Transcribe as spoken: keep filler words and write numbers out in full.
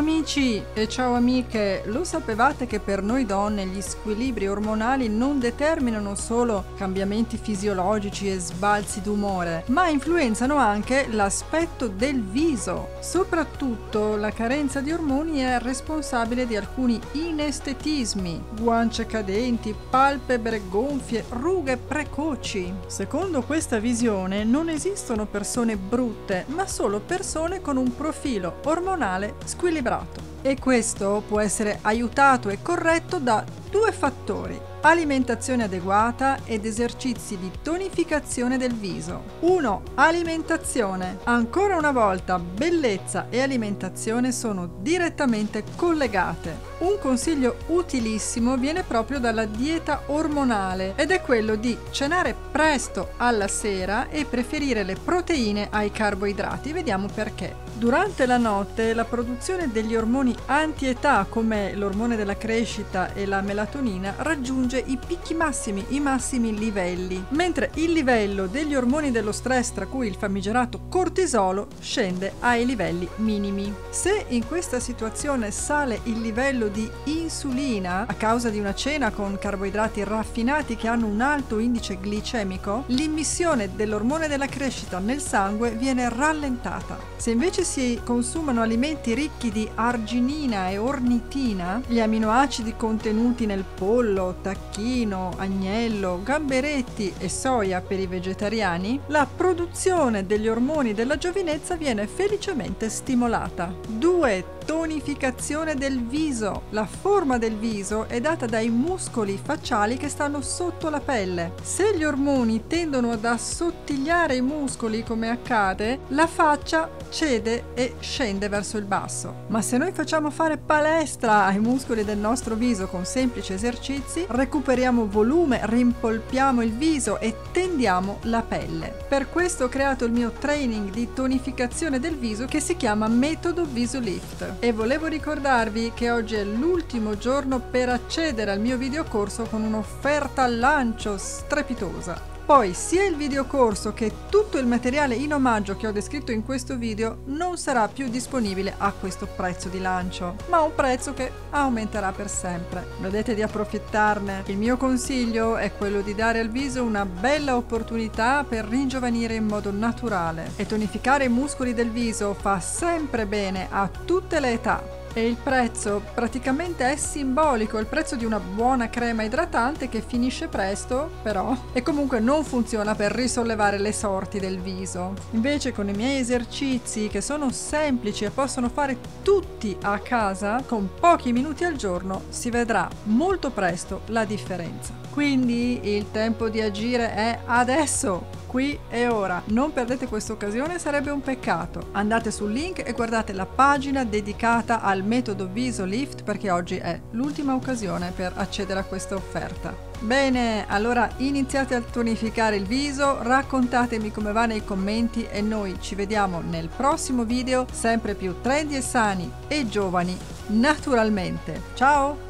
amici e ciao amiche, lo sapevate che per noi donne gli squilibri ormonali non determinano solo cambiamenti fisiologici e sbalzi d'umore, ma influenzano anche l'aspetto del viso? Soprattutto la carenza di ormoni è responsabile di alcuni inestetismi, guance cadenti, palpebre gonfie, rughe precoci. Secondo questa visione non esistono persone brutte, ma solo persone con un profilo ormonale squilibrato. E questo può essere aiutato e corretto da due fattori: alimentazione adeguata ed esercizi di tonificazione del viso. uno. Alimentazione. Ancora una volta, bellezza e alimentazione sono direttamente collegate. Un consiglio utilissimo viene proprio dalla dieta ormonale ed è quello di cenare presto alla sera e preferire le proteine ai carboidrati. Vediamo perché. Durante la notte la produzione degli ormoni antietà come l'ormone della crescita e la melatonina raggiunge i picchi massimi, i massimi livelli, mentre il livello degli ormoni dello stress, tra cui il famigerato cortisolo, scende ai livelli minimi. Se in questa situazione sale il livello di insulina a causa di una cena con carboidrati raffinati che hanno un alto indice glicemico, l'immissione dell'ormone della crescita nel sangue viene rallentata. Se invece si consumano alimenti ricchi di arginina e ornitina, gli aminoacidi contenuti nel pollo, tacchino, agnello, gamberetti e soia per i vegetariani, la produzione degli ormoni della giovinezza viene felicemente stimolata. due. Tonificazione del viso. La forma del viso è data dai muscoli facciali che stanno sotto la pelle. Se gli ormoni tendono ad assottigliare i muscoli, come accade, la faccia cede e scende verso il basso. Ma se noi facciamo fare palestra ai muscoli del nostro viso con semplici esercizi, recuperiamo volume, rimpolpiamo il viso e tendiamo la pelle. Per questo ho creato il mio training di tonificazione del viso che si chiama Metodo Viso Lift. E volevo ricordarvi che oggi è l'ultimo giorno per accedere al mio videocorso con un'offerta al lancio strepitosa. Poi sia il videocorso che tutto il materiale in omaggio che ho descritto in questo video non sarà più disponibile a questo prezzo di lancio, ma a un prezzo che aumenterà per sempre. Vedete di approfittarne. Il mio consiglio è quello di dare al viso una bella opportunità per ringiovanire in modo naturale, e tonificare i muscoli del viso fa sempre bene a tutte le età. E il prezzo praticamente è simbolico, il prezzo di una buona crema idratante che finisce presto però e comunque non funziona per risollevare le sorti del viso. Invece con i miei esercizi, che sono semplici e possono fare tutti a casa con pochi minuti al giorno, si vedrà molto presto la differenza. Quindi il tempo di agire è adesso, qui e ora. Non perdete questa occasione, sarebbe un peccato. Andate sul link e guardate la pagina dedicata al metodo Viso Lift, perché oggi è l'ultima occasione per accedere a questa offerta. Bene, allora iniziate a tonificare il viso, raccontatemi come va nei commenti e noi ci vediamo nel prossimo video, sempre più trendy e sani e giovani naturalmente. Ciao!